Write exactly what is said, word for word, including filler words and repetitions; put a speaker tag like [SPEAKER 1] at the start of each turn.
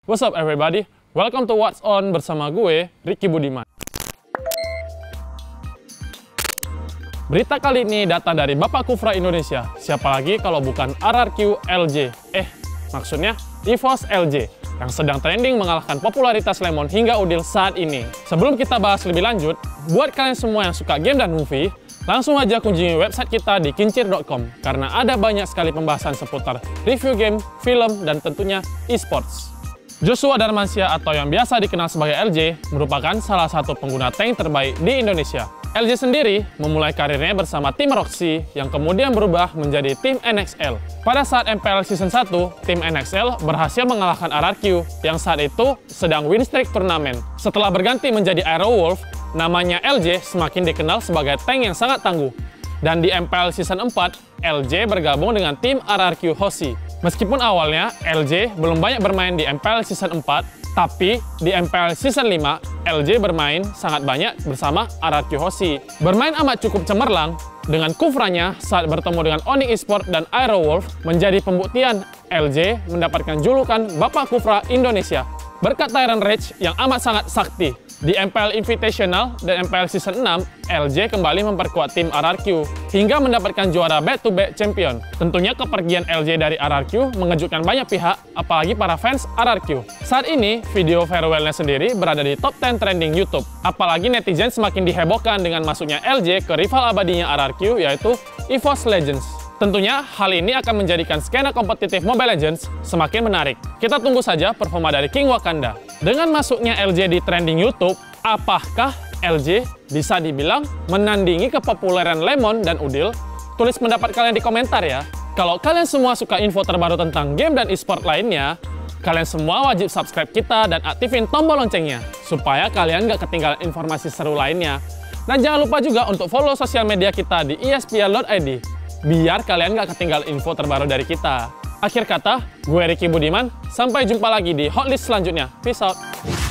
[SPEAKER 1] What's up everybody? Welcome to What's On bersama gue, Ricky Budiman. Berita kali ini datang dari Bapak Kufra Indonesia. Siapa lagi kalau bukan R R Q L J? Eh, maksudnya EVOS L J yang sedang trending mengalahkan popularitas Lemon hingga Udil saat ini. Sebelum kita bahas lebih lanjut, buat kalian semua yang suka game dan movie, langsung aja kunjungi website kita di kincir dot com karena ada banyak sekali pembahasan seputar review game, film, dan tentunya e-sports. Joshua Darmansyah atau yang biasa dikenal sebagai L J merupakan salah satu pengguna tank terbaik di Indonesia. L J sendiri memulai karirnya bersama tim Roxy yang kemudian berubah menjadi tim N X L. Pada saat M P L Season satu, tim N X L berhasil mengalahkan R R Q yang saat itu sedang win streak turnamen. Setelah berganti menjadi Aerowolf, namanya L J semakin dikenal sebagai tank yang sangat tangguh. Dan di M P L Season empat, L J bergabung dengan tim R R Q Hoshi. Meskipun awalnya L J belum banyak bermain di M P L Season empat, tapi di M P L Season lima, L J bermain sangat banyak bersama R R Q Hoshi. Bermain amat cukup cemerlang, dengan kufranya saat bertemu dengan Onyx Esports dan Aerowolf menjadi pembuktian L J mendapatkan julukan Bapak Kufra Indonesia. Berkat Tyrant Rage yang amat sangat sakti, di M P L Invitational dan M P L Season enam, L J kembali memperkuat tim R R Q hingga mendapatkan juara back-to-back champion. Tentunya kepergian L J dari R R Q mengejutkan banyak pihak, apalagi para fans R R Q. Saat ini, video farewell-nya sendiri berada di top sepuluh trending YouTube. Apalagi netizen semakin dihebohkan dengan masuknya L J ke rival abadinya R R Q, yaitu EVOS Legends. Tentunya, hal ini akan menjadikan skena kompetitif Mobile Legends semakin menarik. Kita tunggu saja performa dari King Wakanda. Dengan masuknya L J di trending YouTube, apakah L J bisa dibilang menandingi kepopuleran Lemon dan Udil? Tulis pendapat kalian di komentar ya. Kalau kalian semua suka info terbaru tentang game dan e-sport lainnya, kalian semua wajib subscribe kita dan aktifin tombol loncengnya, supaya kalian nggak ketinggalan informasi seru lainnya. Dan jangan lupa juga untuk follow sosial media kita di E S P L dot I D, biar kalian nggak ketinggalan info terbaru dari kita. Akhir kata, gue Ricky Budiman, sampai jumpa lagi di Hotlist selanjutnya. Peace out!